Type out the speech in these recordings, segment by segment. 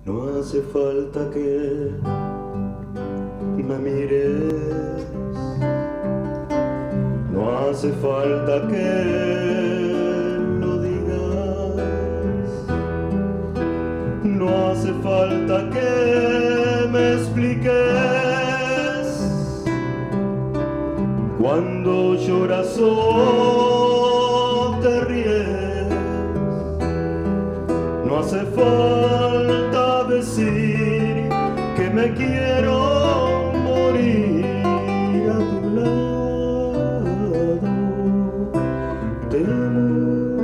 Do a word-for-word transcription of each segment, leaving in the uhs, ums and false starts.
No hace falta que me mires, no hace falta que lo digas, no hace falta que me expliques. Cuando lloras o te ríes, no hace falta decir que me quiero morir a tu lado. Te amo.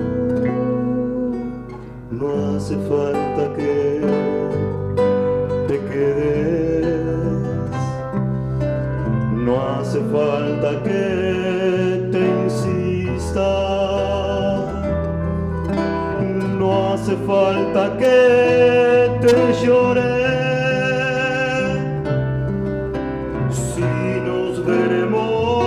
No hace falta que te quedes, no hace falta que te insista, no hace falta que te llore. Si nos veremos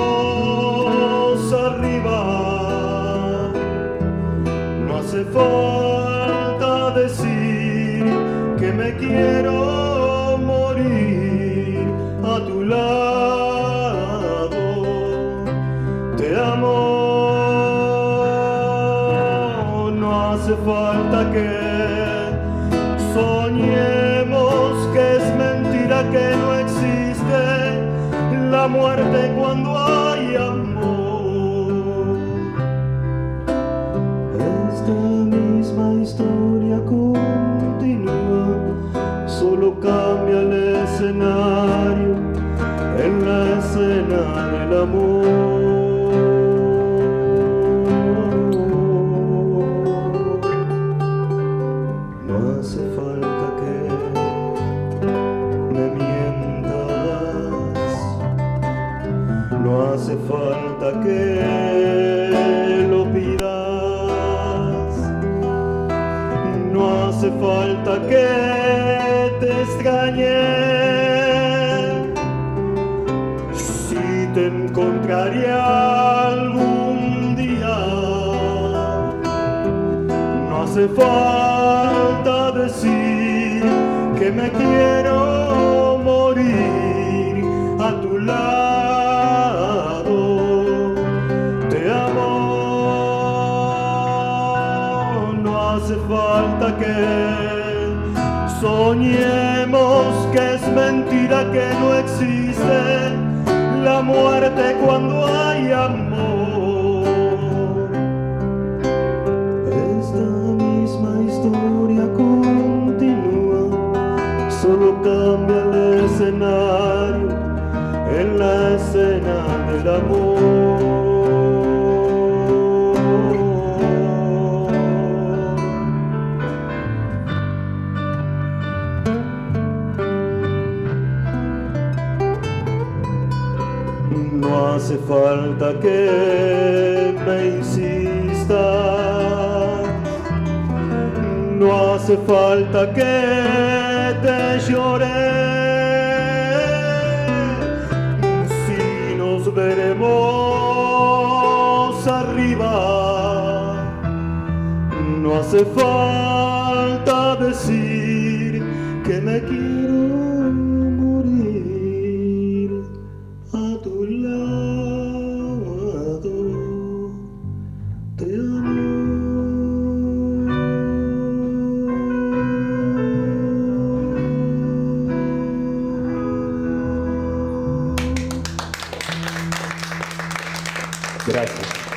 arriba, no hace falta decir que me quiero morir a tu lado. Te amo. No hace falta que soñemos que es mentira, que no existe la muerte cuando hay amor. Esta misma historia continúa, solo cambia el escenario en la escena del amor. No hace falta que me mientas, no hace falta que lo pidas, no hace falta que te extrañe. Si te encontraría algún día, no hace falta decir que me quiero morir a tu lado. Te amo. No hace falta que soñemos que es mentira, que no existe la muerte cuando hay amor. Esta misma historia continúa, solo cambia el escenario en la escena del amor. No hace falta que me insistas, no hace falta que te llore. Si nos veremos arriba, no hace falta decir que me quiero morir a tu lado. Te amo. Gracias.